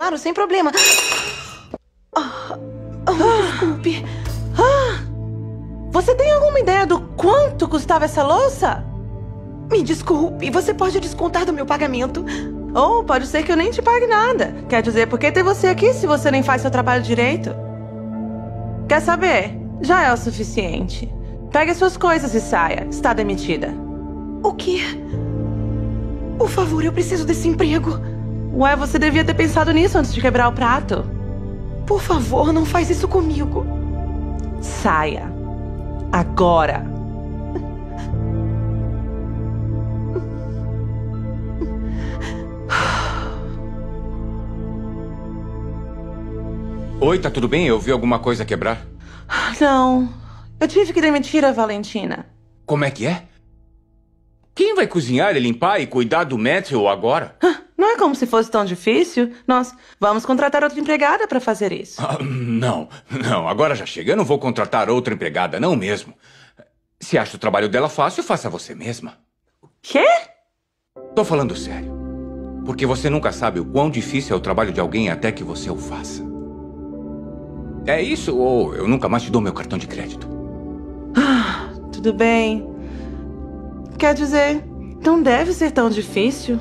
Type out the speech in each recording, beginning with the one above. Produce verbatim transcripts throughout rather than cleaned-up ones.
Claro, sem problema. Ah, oh, desculpe. Ah, você tem alguma ideia do quanto custava essa louça? Me desculpe, você pode descontar do meu pagamento. Ou pode ser que eu nem te pague nada. Quer dizer, por que ter você aqui se você nem faz seu trabalho direito? Quer saber? Já é o suficiente. Pegue suas coisas e saia. Está demitida. O quê? Por favor, eu preciso desse emprego. Ué, você devia ter pensado nisso antes de quebrar o prato. Por favor, não faz isso comigo. Saia. Agora. Oi, tá tudo bem? Eu vi alguma coisa quebrar? Não. Eu tive que demitir a Valentina. Como é que é? Quem vai cozinhar e limpar e cuidar do Matthew agora? Não é como se fosse tão difícil. Nós vamos contratar outra empregada para fazer isso. Ah, não, não. Agora já chega. Eu não vou contratar outra empregada, não mesmo. Se acha o trabalho dela fácil, faça você mesma. Quê? Tô falando sério. Porque você nunca sabe o quão difícil é o trabalho de alguém até que você o faça. É isso ou eu nunca mais te dou meu cartão de crédito? Ah, tudo bem. Quer dizer, não deve ser tão difícil.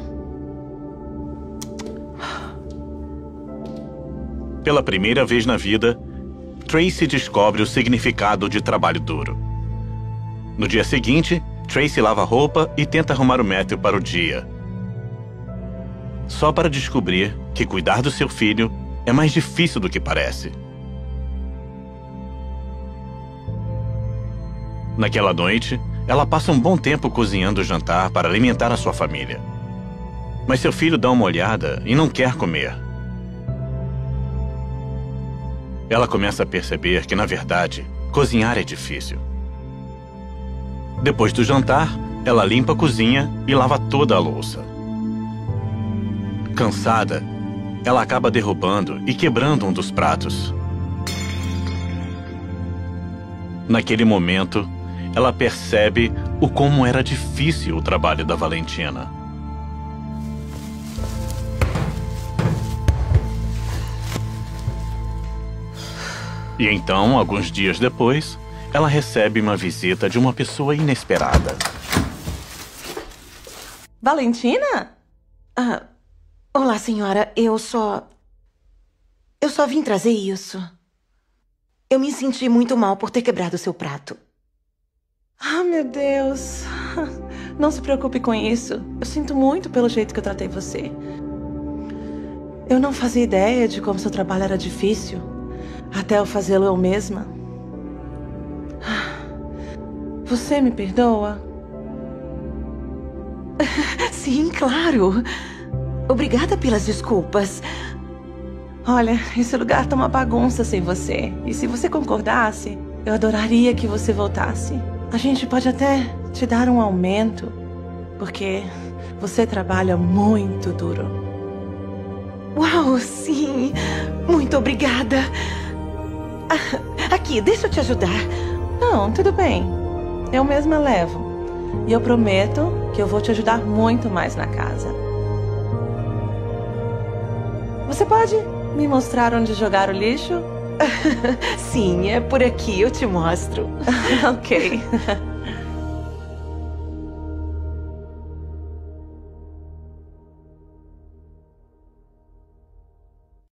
Pela primeira vez na vida, Tracy descobre o significado de trabalho duro. No dia seguinte, Tracy lava a roupa e tenta arrumar o Matthew para o dia. Só para descobrir que cuidar do seu filho é mais difícil do que parece. Naquela noite, ela passa um bom tempo cozinhando o jantar para alimentar a sua família. Mas seu filho dá uma olhada e não quer comer. Ela começa a perceber que, na verdade, cozinhar é difícil. Depois do jantar, ela limpa a cozinha e lava toda a louça. Cansada, ela acaba derrubando e quebrando um dos pratos. Naquele momento, ela percebe o como era difícil o trabalho da Valentina. E então, alguns dias depois, ela recebe uma visita de uma pessoa inesperada. Valentina? Ah, olá, senhora. Eu só... Eu só vim trazer isso. Eu me senti muito mal por ter quebrado seu prato. Ah, meu Deus. Não se preocupe com isso. Eu sinto muito pelo jeito que eu tratei você. Eu não fazia ideia de como seu trabalho era difícil, até eu fazê-lo eu mesma. Você me perdoa? Sim, claro. Obrigada pelas desculpas. Olha, esse lugar tá uma bagunça sem você. E se você concordasse, eu adoraria que você voltasse. A gente pode até te dar um aumento, porque você trabalha muito duro. Uau, sim! Muito obrigada. Aqui, deixa eu te ajudar. Não, tudo bem. Eu mesma levo. E eu prometo que eu vou te ajudar muito mais na casa. Você pode me mostrar onde jogar o lixo? Sim, é por aqui, eu te mostro. Ok.